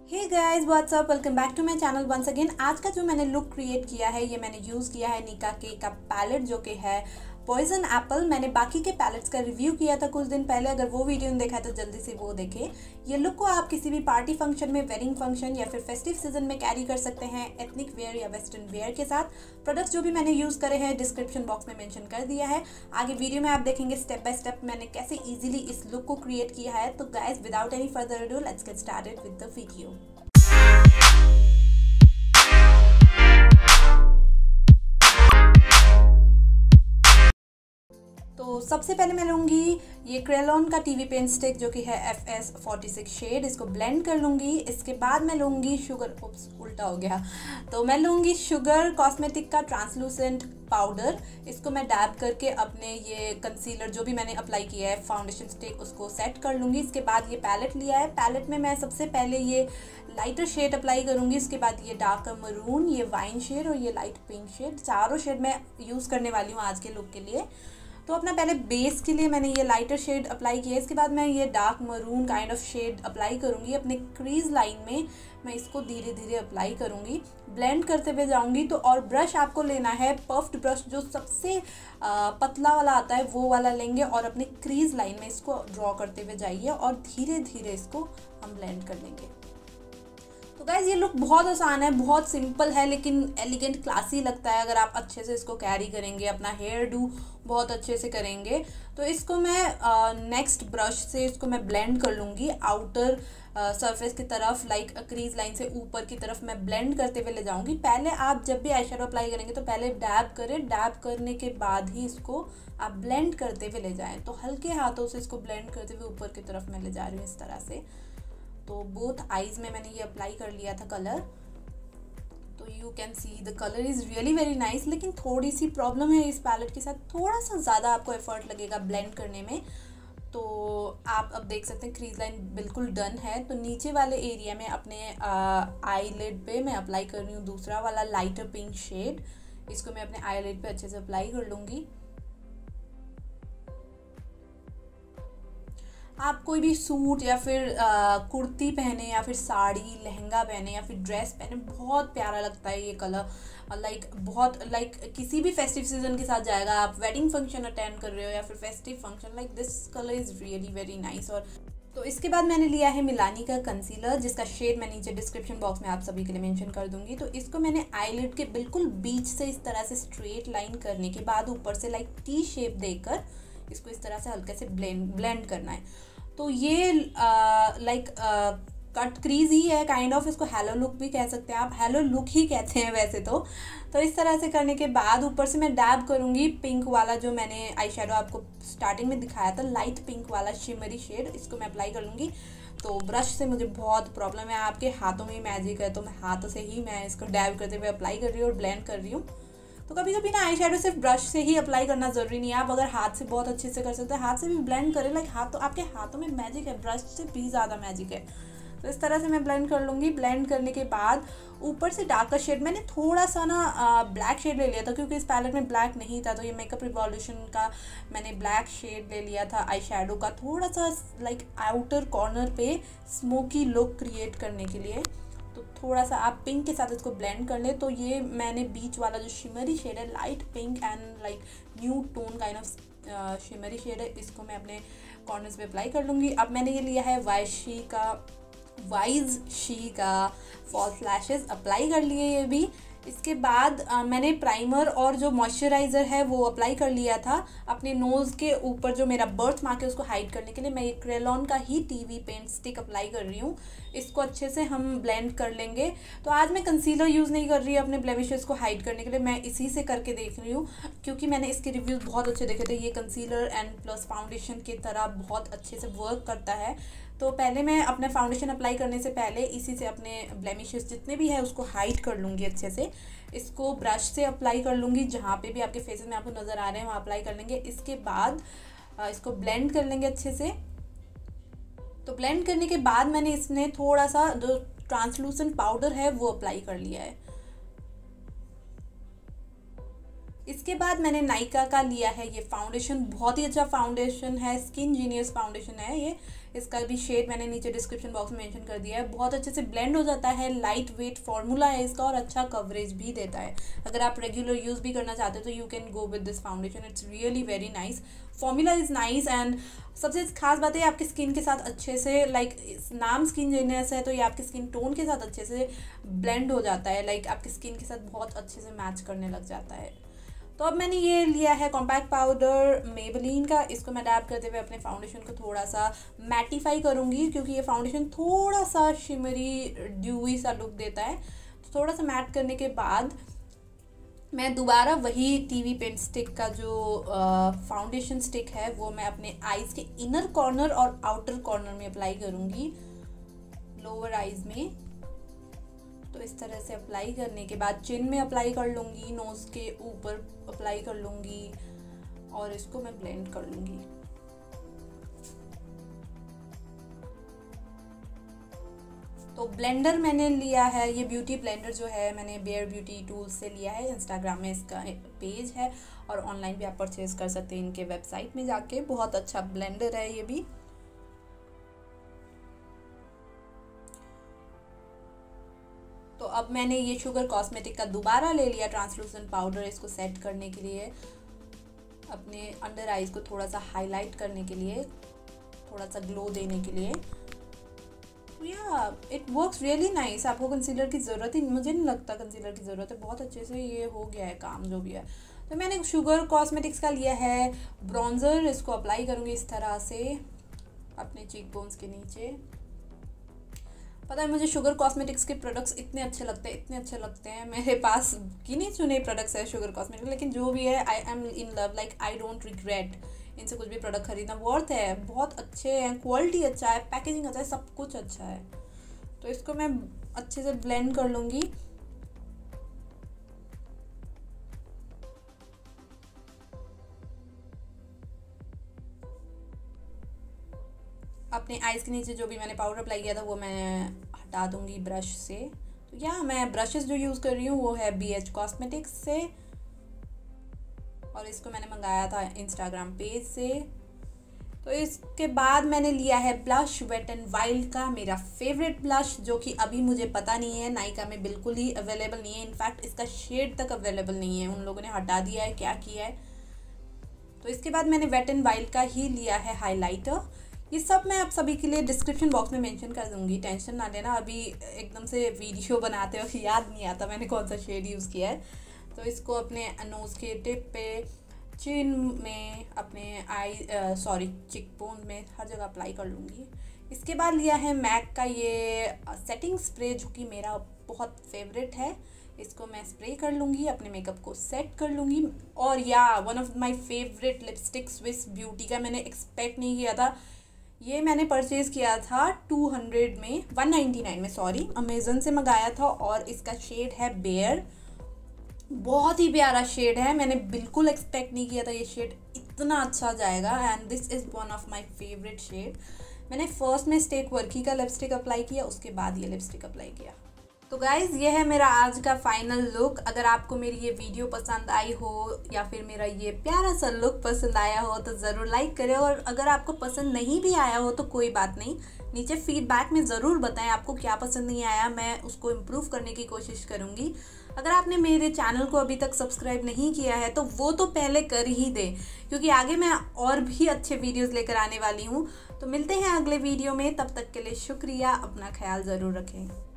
Hey guys what's up, welcome back to my channel once again. आज का जो मैंने लुक क्रिएट किया है ये मैंने यूज़ किया है निका के का पैलेट जो कि है पॉइजन एप्पल। मैंने बाकी के पैलेट्स का रिव्यू किया था कुछ दिन पहले, अगर वो वीडियो नहीं देखा है तो जल्दी से वो देखें। ये लुक को आप किसी भी पार्टी फंक्शन में, वेडिंग फंक्शन या फिर फेस्टिव सीजन में कैरी कर सकते हैं एथनिक वेयर या वेस्टर्न वेयर के साथ। प्रोडक्ट्स जो भी मैंने यूज़ करे हैं डिस्क्रिप्शन बॉक्स में मेंशन कर दिया है। आगे वीडियो में आप देखेंगे स्टेप बाय स्टेप मैंने कैसे ईजिली इस लुक को क्रिएट किया है। तो guys without any further ado let's get started with the video. तो सबसे पहले मैं लूँगी ये क्रेलॉन का टीवी पेन स्टिक जो कि है FS46 शेड, इसको ब्लेंड कर लूँगी। इसके बाद मैं लूँगी शुगर, उल्टा हो गया, तो मैं लूँगी शुगर कॉस्मेटिक का ट्रांसलूसेंट पाउडर। इसको मैं डैब करके अपने ये कंसीलर जो भी मैंने अप्लाई किया है फाउंडेशन स्टिक उसको सेट कर लूँगी। इसके बाद ये पैलेट लिया है, पैलेट में मैं सबसे पहले ये लाइटर शेड अप्लाई करूँगी। इसके बाद ये डार्क मरून, ये वाइन शेड और ये लाइट पिंक शेड, चारों शेड मैं यूज़ करने वाली हूँ आज के लुक के लिए। तो अपना पहले बेस के लिए मैंने ये लाइटर शेड अप्लाई किया है। इसके बाद मैं ये dark maroon kind of shade apply करूँगी अपने क्रीज लाइन में। मैं इसको धीरे धीरे अप्लाई करूँगी, ब्लेंड करते हुए जाऊँगी। तो और ब्रश आपको लेना है पफ्ड ब्रश, जो सबसे पतला वाला आता है वो वाला लेंगे और अपने क्रीज लाइन में इसको ड्रॉ करते हुए जाइए और धीरे धीरे इसको हम ब्लेंड कर लेंगे। तो गाइज ये लुक बहुत आसान है, बहुत सिंपल है, लेकिन एलिगेंट क्लासी लगता है अगर आप अच्छे से इसको कैरी करेंगे, अपना हेयर डू बहुत अच्छे से करेंगे। तो इसको मैं नेक्स्ट ब्रश से इसको मैं ब्लेंड कर लूँगी आउटर सरफेस की तरफ, लाइक क्रीज लाइन से ऊपर की तरफ मैं ब्लेंड करते हुए ले जाऊँगी। पहले आप जब भी आई शेडो अप्लाई करेंगे तो पहले डैब करें, डैब करने के बाद ही इसको आप ब्लेंड करते हुए ले जाएँ। तो हल्के हाथों से इसको ब्लेंड करते हुए ऊपर की तरफ मैं ले जा रही हूँ इस तरह से। तो बोथ आईज में मैंने ये अप्लाई कर लिया था कलर। तो you can see the colour is really very nice, लेकिन थोड़ी सी प्रॉब्लम है इस पैलेट के साथ, थोड़ा सा ज़्यादा आपको एफर्ट लगेगा ब्लेंड करने में। तो आप अब देख सकते हैं क्रीज लाइन बिल्कुल डन है। तो नीचे वाले एरिया में अपने आईलिड पे मैं अप्लाई कर रही हूँ दूसरा वाला लाइटर पिंक शेड। इसको मैं अपने आईलिड पे अच्छे से अप्लाई कर लूँगी। आप कोई भी सूट या फिर कुर्ती पहने या फिर साड़ी लहंगा पहने या फिर ड्रेस पहने, बहुत प्यारा लगता है ये कलर। लाइक किसी भी फेस्टिव सीजन के साथ जाएगा। आप वेडिंग फंक्शन अटेंड कर रहे हो या फिर festive function, like this colour is really very nice. और तो इसके बाद मैंने लिया है मिलानी का कंसीलर, जिसका शेड मैं नीचे डिस्क्रिप्शन बॉक्स में आप सभी के लिए मेंशन कर दूंगी। तो इसको मैंने आईलिड के बिल्कुल बीच से इस तरह से स्ट्रेट लाइन करने के बाद ऊपर से लाइक टी शेप देकर इसको इस तरह से हल्के से ब्लेंड करना है। तो ये लाइक कट क्रीज ही है काइंड ऑफ, इसको हेलो लुक भी कह सकते हैं आप, हेलो लुक ही कहते हैं वैसे तो इस तरह से करने के बाद ऊपर से मैं डैब करूँगी पिंक वाला जो मैंने आई शेडो आपको स्टार्टिंग में दिखाया था, लाइट पिंक वाला शिमरी शेड, इसको मैं अप्लाई कर लूँगी। तो ब्रश से मुझे बहुत प्रॉब्लम है, आपके हाथों में ही मैजिक है, तो मैं हाथों से ही मैं इसको डैब करते हुए अप्लाई कर रही हूँ और ब्लेंड कर रही हूँ। तो कभी कभी ना आई शेडो सिर्फ ब्रश से ही अप्लाई करना ज़रूरी नहीं है, आप अगर हाथ से बहुत अच्छे से कर सकते हैं, हाथ से भी ब्लेंड करें। लाइक हाथ तो आपके हाथों में मैजिक है, ब्रश से भी ज़्यादा मैजिक है। तो इस तरह से मैं ब्लेंड कर लूँगी। ब्लेंड करने के बाद ऊपर से डार्कर शेड मैंने थोड़ा सा ना ब्लैक शेड ले लिया था, क्योंकि इस पैलेट में ब्लैक नहीं था। तो ये मेकअप रिवॉल्यूशन का मैंने ब्लैक शेड ले लिया था आई शेडो का, थोड़ा सा लाइक आउटर कॉर्नर पे स्मोकी लुक क्रिएट करने के लिए। तो थोड़ा सा आप पिंक के साथ इसको ब्लेंड कर लें। तो ये मैंने बीच वाला जो शिमरी शेड है, light pink and like new tone kind of shimmery shade है, इसको मैं अपने कॉर्नर्स पे अप्लाई कर लूँगी। अब मैंने ये लिया है वाइज शी का फॉल्स लैशेस अप्लाई कर लिए ये भी। इसके बाद मैंने प्राइमर और जो मॉइस्चराइज़र है वो अप्लाई कर लिया था अपने नोज़ के ऊपर, जो मेरा बर्थ मार्क है उसको हाइड करने के लिए। मैं ये क्रेलॉन का ही टीवी पेंट स्टिक अप्लाई कर रही हूँ, इसको अच्छे से हम ब्लेंड कर लेंगे। तो आज मैं कंसीलर यूज़ नहीं कर रही अपने ब्लेमिशेस को हाइड करने के लिए, मैं इसी से करके देख रही हूँ, क्योंकि मैंने इसके रिव्यूज़ बहुत अच्छे देखे थे। ये कंसीलर एंड प्लस फाउंडेशन की तरह बहुत अच्छे से वर्क करता है। तो पहले मैं अपने फाउंडेशन अप्लाई करने से पहले इसी से अपने ब्लेमिशेस जितने भी है उसको हाइड कर लूँगी अच्छे से। इसको ब्रश से अप्लाई कर लूँगी, जहाँ पे भी आपके फेसेस में आपको नज़र आ रहे हैं वहाँ अप्लाई कर लेंगे। इसके बाद इसको ब्लेंड कर लेंगे अच्छे से। तो ब्लेंड करने के बाद मैंने इसमें थोड़ा सा जो ट्रांसलूसेंट पाउडर है वो अप्लाई कर लिया है। इसके बाद मैंने नायका का लिया है ये फाउंडेशन, बहुत ही अच्छा फाउंडेशन है, स्किन जीनियस फाउंडेशन है ये। इसका भी शेड मैंने नीचे डिस्क्रिप्शन बॉक्स में मेंशन कर दिया है। बहुत अच्छे से ब्लेंड हो जाता है, लाइट वेट फॉर्मूला है इसका और अच्छा कवरेज भी देता है। अगर आप रेगुलर यूज़ भी करना चाहते हो तो you can go with this foundation, it's really very nice, formula is nice. And सबसे खास बात है आपकी स्किन के साथ अच्छे से, लाइक नाम स्किन जेनेस है तो ये आपकी स्किन टोन के साथ अच्छे से ब्लेंड हो जाता है, लाइक आपकी स्किन के साथ बहुत अच्छे से मैच करने लग जाता है। तो अब मैंने ये लिया है कॉम्पैक्ट पाउडर मेबेलिन का, इसको मैं डैब करते हुए अपने फाउंडेशन को थोड़ा सा मैटिफाई करूँगी, क्योंकि ये फाउंडेशन थोड़ा सा शिमरी ड्यूई सा लुक देता है। तो थोड़ा सा मैट करने के बाद मैं दोबारा वही टीवी पेंट स्टिक का जो फाउंडेशन स्टिक है वो मैं अपने आईज़ के इनर कॉर्नर और आउटर कॉर्नर में अप्लाई करूँगी, लोअर आईज़ में। तो इस तरह से अप्लाई करने के बाद चिन में अप्लाई कर लूँगी, नोज़ के ऊपर अप्लाई कर लूँगी और इसको मैं ब्लेंड कर लूँगी। तो ब्लेंडर मैंने लिया है, ये ब्यूटी ब्लेंडर जो है मैंने बेयर ब्यूटी टूल्स से लिया है, इंस्टाग्राम में इसका पेज है और ऑनलाइन भी आप परचेज कर सकते हैं इनके वेबसाइट में जाके। बहुत अच्छा ब्लेंडर है ये भी। तो अब मैंने ये शुगर कॉस्मेटिक का दोबारा ले लिया ट्रांसलूसेंट पाउडर, इसको सेट करने के लिए, अपने अंडर आईज को थोड़ा सा हाईलाइट करने के लिए, थोड़ा सा ग्लो देने के लिए। Yeah it works really nice. आपको कंसीलर की ज़रूरत ही, मुझे नहीं लगता कंसीलर की ज़रूरत है, बहुत अच्छे से ये हो गया है काम जो भी है। तो मैंने शुगर कॉस्मेटिक्स का लिया है ब्रॉन्ज़र, इसको अप्लाई करूँगी इस तरह से अपने चीक बोन्स के नीचे। पता है मुझे शुगर कॉस्मेटिक्स के प्रोडक्ट्स इतने अच्छे लगते हैं, मेरे पास गिने चुने प्रोडक्ट्स है शुगर कॉस्मेटिक्स, लेकिन जो भी है I am in love, like I don't regret इनसे कुछ भी प्रोडक्ट खरीदना। वर्थ है, बहुत अच्छे हैं, क्वालिटी अच्छा है, पैकेजिंग अच्छा है, सब कुछ अच्छा है। तो इसको मैं अच्छे से ब्लेंड कर लूँगी। अपने आईज़ के नीचे जो भी मैंने पाउडर अप्लाई किया था वो मैं हटा दूँगी ब्रश से। तो या मैं ब्रशेस जो यूज़ कर रही हूँ वो है BH कॉस्मेटिक्स से और इसको मैंने मंगाया था इंस्टाग्राम पेज से। तो इसके बाद मैंने लिया है ब्लश, वेट एंड वाइल्ड का, मेरा फेवरेट ब्लश, जो कि अभी मुझे पता नहीं है, नायका में बिल्कुल ही अवेलेबल नहीं है, इनफैक्ट इसका शेड तक अवेलेबल नहीं है, उन लोगों ने हटा दिया है, क्या किया है। तो इसके बाद मैंने वेट एंड वाइल्ड का ही लिया है हाइलाइटर। ये सब मैं आप सभी के लिए डिस्क्रिप्शन बॉक्स में मेंशन कर दूंगी, टेंशन ना लेना, अभी एकदम से वीडियो बनाते वक्त याद नहीं आता मैंने कौन सा शेड यूज़ किया है। तो इसको अपने नोज़ के टिप पे, चिन में, अपने चिक बोन में, हर जगह अप्लाई कर लूँगी। इसके बाद लिया है मैक का ये सेटिंग स्प्रे, जो कि मेरा बहुत फेवरेट है। इसको मैं स्प्रे कर लूँगी, अपने मेकअप को सेट कर लूँगी। और yeah one of my favourite lipstick Swiss beauty का, मैंने एक्सपेक्ट नहीं किया था, ये मैंने परचेज़ किया था 200 में, 199 में सॉरी, अमेज़न से मंगाया था और इसका शेड है बेयर। बहुत ही प्यारा शेड है, मैंने बिल्कुल एक्सपेक्ट नहीं किया था ये शेड इतना अच्छा जाएगा, and this is one of my favourite shade. मैंने फर्स्ट में स्टेक वर्की का लिपस्टिक अप्लाई किया, उसके बाद ये लिपस्टिक अप्लाई किया। तो गाइज़ ये है मेरा आज का फाइनल लुक। अगर आपको मेरी ये वीडियो पसंद आई हो या फिर मेरा ये प्यारा सा लुक पसंद आया हो तो ज़रूर लाइक करें, और अगर आपको पसंद नहीं भी आया हो तो कोई बात नहीं, नीचे फीडबैक में ज़रूर बताएं आपको क्या पसंद नहीं आया, मैं उसको इम्प्रूव करने की कोशिश करूँगी। अगर आपने मेरे चैनल को अभी तक सब्सक्राइब नहीं किया है तो वो तो पहले कर ही दें, क्योंकि आगे मैं और भी अच्छे वीडियोज़ लेकर आने वाली हूँ। तो मिलते हैं अगले वीडियो में, तब तक के लिए शुक्रिया, अपना ख्याल ज़रूर रखें।